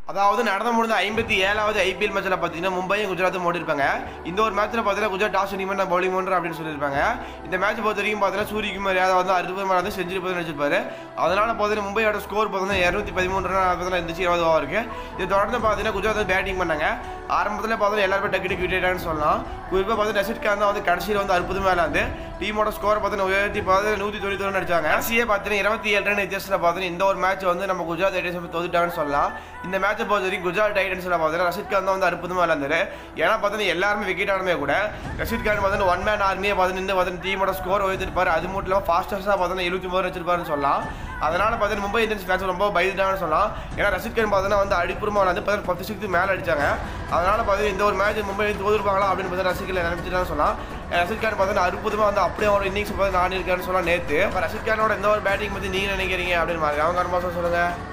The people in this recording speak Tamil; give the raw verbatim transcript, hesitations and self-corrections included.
அதாவது நடந்து முடிந்த ஐம்பத்தி ஏழாவது ஐபிஎல் மேட்ச்ல பார்த்தீங்கன்னா மும்பையும் குஜராத்தும் ஓடிருப்பாங்க. இந்த ஒரு மேட்ச்ல பார்த்தீங்கன்னா குஜராத் டாஸ் வின் பவுலிங் பண்ணுற அப்படின்னு சொல்லியிருப்பாங்க. இந்த மேட்ச் பொறுத்த வரைக்கும் பார்த்தீங்கன்னா சூரியகுமார் யாதவ் வந்து அறுபது மேலே வந்து செஞ்சுரி போது நினைச்சிருப்பாரு. அதனால பார்த்தீங்கன்னா மும்பையோட ஸ்கோர் பார்த்தீங்கன்னா இருநூத்தி பதிமூன்று ரன் இருந்துச்சு, இருபது ஓவர் இருக்கு. இது தொடர்ந்து பார்த்தீங்கன்னா குஜராத் வந்து பேட்டிங் பண்ணாங்க. ஆரம்பத்தில் பார்த்தீங்கன்னா எல்லாருமே டக்கு டக்கு விட்டாங்கன்னு சொல்லலாம். குறிப்பாக பார்த்தீங்கன்னா ரஷித் கான் தான் வந்து கடைசியில் வந்து அறுபது மேலே வந்து டீமோட ஸ்கோர் பார்த்தீங்கன்னா உயர்த்தி பார்த்தீங்கன்னா நூற்றி தொண்ணூத்தி ஒன்று அடிச்சாங்க. கடைசியே பார்த்தீங்கன்னா இருபத்தி ஏழு ரன் வித்தியாசத்தில் பார்த்தீங்கன்னா இந்த ஒரு மேட்ச் வந்து நம்ம குஜராத் டைட்டன்ஸ் தோத்துட்டாங்கன்னு சொல்லலாம். இந்த மேட்சை பொறுத்த வரைக்கும் குஜராத் டைட்டன்ஸ்ல பார்த்தீங்கன்னா ரஷித் கான் தான் வந்து அற்புதமாக விளையாண்டாரு. ஏன்னா பார்த்தீங்கன்னா எல்லாருமே விக்கெட் ஆனமே கூட ரஷித் கான் பார்த்தீங்கன்னா ஒன் மேன் ஆர்மியை பார்த்தீங்கன்னா பார்த்தீங்கன்னா டீமோட ஸ்கோர் உயர்த்திருப்பாரு. அது மட்டும் இல்லாமல் ஃபாஸ்டஸ்டாக பார்த்தீங்கன்னா எழுபத்தி மூணு வச்சிருப்பாருன்னு சொல்லலாம். அதனால பார்த்தீங்கன்னா மும்பை இந்தியன்ஸ் ஃபேன்ஸ் ரொம்ப பயந்துட்டாங்கன்னு சொல்லலாம். ஏன்னா ரஷித் கான் பார்த்தீங்கன்னா வந்து அடிப்புறமா வந்து பார்த்தீங்கன்னா பத்து சிக்ஸ்க்கு மேலே அடிச்சாங்க. அதனால பார்த்தீங்கன்னா இந்த ஒரு மேட்ச் மும்பை தோதுருப்பாங்களா அப்படின்னு பார்த்தீங்கன்னா ரசிகர்கள் நினைச்சிட்டான்னு சொல்லலாம். ரஷித் கான் பார்த்தீங்கன்னா அற்புதமாக வந்து அப்படியே ஒரு இன்னிங்ஸ் பார்த்து நான் இருக்கான்னு சொல்லலாம் நேற்று. ரஷித் கானோட எந்த ஒரு பேட்டிங் பற்றி நீங்கள் நினைக்கிறீங்க அப்படின்னு அவங்க சொல்லுங்கள்.